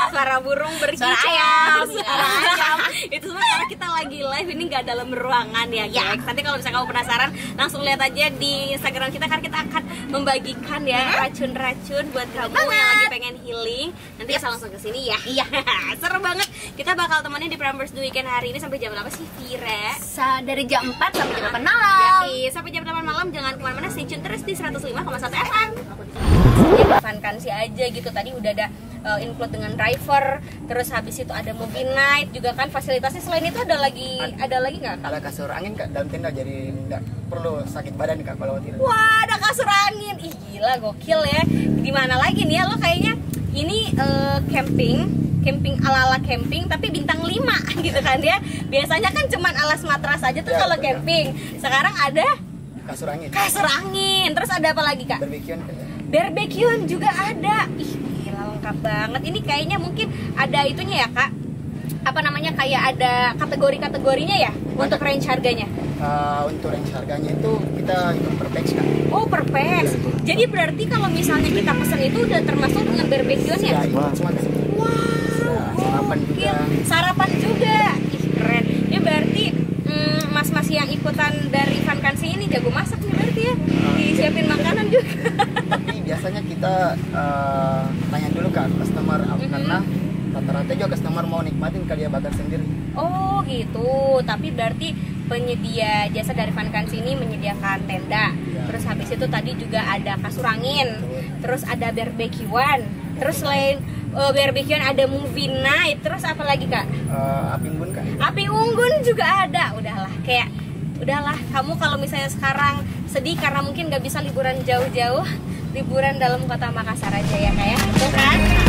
suara burung berkicau, suara ayam. Itu semua karena kita lagi live, ini nggak dalam ruangan ya guys. Nanti kalau misalnya kamu penasaran, langsung lihat aja di Instagram kita, karena kita akan membagikan ya racun-racun buat kamu yang lagi pengen healing. Nanti bisa langsung ke sini ya. Iya. Seru banget. Kita bakal temenin di Prambors The Weekend hari ini sampai jam berapa sih, Vira? Dari jam 4 sampai jam 8 malam. Sampai jam 8 malam, jangan kemana-mana, stay tune terus di 105,1 FM. Ya, Funkansi aja gitu, tadi udah ada include dengan driver, terus habis itu ada movie night juga kan, fasilitasnya. Selain itu ada lagi nggak? Ada kasur angin Kak dalam tenda, jadi nggak perlu sakit badan Kak kalau tidur. Wah, ada kasur angin, ih gila gokil ya. Di mana lagi nih ya lo kayaknya ini camping ala-ala camping tapi bintang 5 gitu kan ya. Biasanya kan cuman alas matras aja tuh kalau camping. Sekarang ada kasur angin. Kasur angin. Terus ada apa lagi Kak? Barbekyuan juga ada. Ih, gila lengkap banget. Ini kayaknya mungkin ada itunya ya Kak. Apa namanya, kayak ada kategori-kategorinya ya untuk range harganya? Untuk range harganya itu kita hitung per pax Kak. Oh, per pax. Jadi berarti kalau misalnya kita pesan itu udah termasuk dengan barbekyuannya? Ya, semua kasih. Sarapan juga. Sarapan juga. Ih, keren. Ya berarti mas-mas yang ikutan dari Funkansi ini jago masak nih berarti ya. Disiapin makanan juga. Tapi biasanya kita tanya dulu ke customer karena rata-rata juga customer mau nikmatin kali dia bakar sendiri. Oh gitu. Tapi berarti penyedia jasa dari Funkansi ini menyediakan tenda. Terus habis itu tadi juga ada kasur angin. Terus ada barbekyuan. Terus selain barbekyuan ada movie night. Terus apa lagi Kak? Api unggun Kak. Api unggun juga ada. Udahlah, kamu kalau misalnya sekarang sedih karena mungkin gak bisa liburan jauh-jauh, liburan dalam kota Makassar aja ya Kak ya. Betul kan?